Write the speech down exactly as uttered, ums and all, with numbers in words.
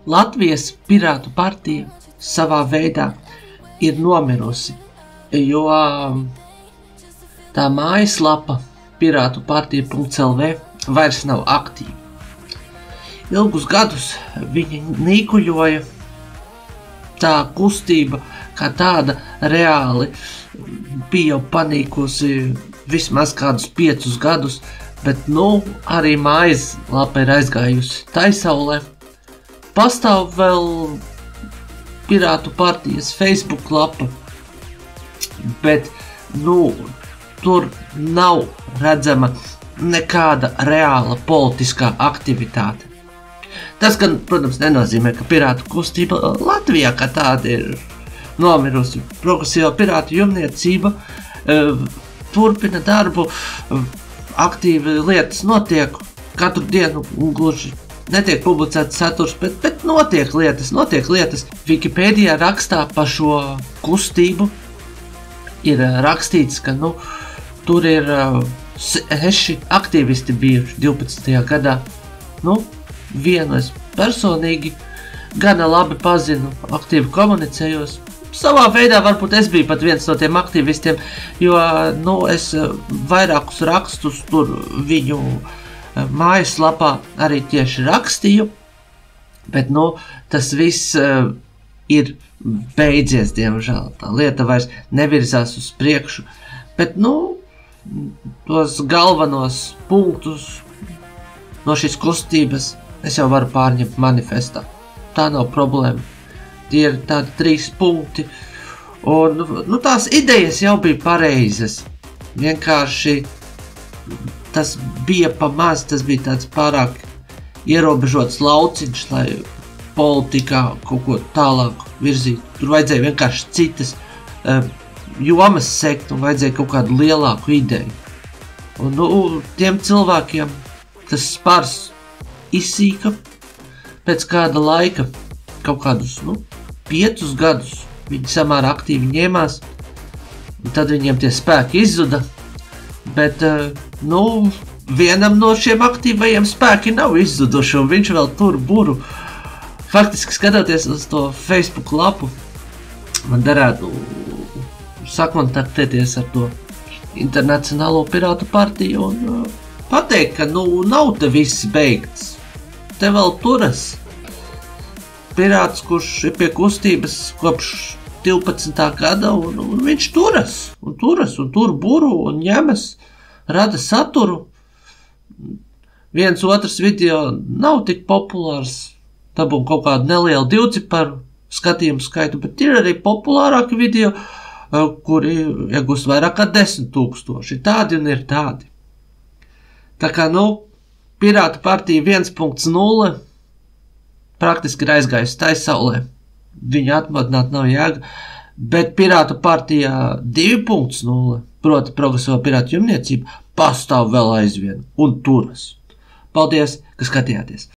Latvijas Pirātu partija savā veidā ir nomirusi, jo tā mājaslapa pirātu partija punkt el vē vairs nav aktīva. Ilgus gadus viņi nīkuļoja, tā kustība kā tāda reāli bija jau panīkusi vismaz kādus piecus gadus, bet nu arī mājaslapa ir aizgājusi taisaulē. Pastāv vēl Pirātu partijas Facebook lapa, bet nu, tur nav redzama nekāda reāla politiskā aktivitāte. Tas, gan, protams, nenozīmē, ka pirātu kustība Latvijā kā tāda ir nomirusi. Progresīvā pirātu jumniecība e, turpina darbu, aktīvi lietas notiek, katru dienu gluži netiek publicēts saturs, bet, bet notiek lietas, notiek lietas. Wikipēdijā rakstā par šo kustību ir rakstīts, ka nu, tur ir seši aktīvisti bijuši divpadsmitajā gadā. Nu, vienu es personīgi gana labi pazinu, aktīvi komunicējos. Savā veidā varbūt es biju pat viens no tiem aktīvistiem, jo nu, es vairākus rakstus tur viņu mājaslapā arī tieši rakstīju, bet nu, tas viss uh, ir beidzies, diemžēl. Tā lieta vairs nevirzās uz priekšu, bet nu, tos galvenos punktus no šīs kustības es jau varu pārņemt manifestā. Tā nav problēma. Tie ir tādi trīs punkti, un nu, tās idejas jau bija pareizas. Vienkārši tas bija pa maz, tas bija tāds pārāk ierobežots lauciņš, lai politikā kaut ko tālāk virzītu. Tur vajadzēja vienkārši citas uh, jomas sekt un vajadzēja kaut kādu lielāku ideju. Un nu, tiem cilvēkiem tas spars izsīka pēc kāda laika, kaut kādus nu, piecus gadus viņi samērā aktīvi ņēmās, un tad viņiem tie spēki izzuda. Bet, nu, vienam no šiem aktīvajiem spēki nav izzuduši, un viņš vēl tur buru. Faktiski, skatoties uz to Facebook lapu, man derētu sakontaktēties ar to Internacionālo Pirātu partiju un pateikt, ka, nu, nav te viss beigts. Te vēl turas. Pirāts, kurš ir pie kustības kopš divpadsmitā gada, un, un viņš turas, un turas, un tur buru, un ņemas, rada saturu. Viens otrs video nav tik populārs, dabū kaut kādu nelielu divciparu skatījumu skaitu, bet ir arī populārāki video, kuri iegūst vairāk kā desmit tūkstoši. Tādi un ir tādi. Tā kā, nu, Pirātu partija viens punkt nulle praktiski ir aizgājusi taisaulē. Viņu atmodināt nav jēga, bet Pirātu partijā divi punkt nulle, proti progresīvā pirātu jumniecība, pastāv vēl aizvien un turas. Paldies, ka skatījāties!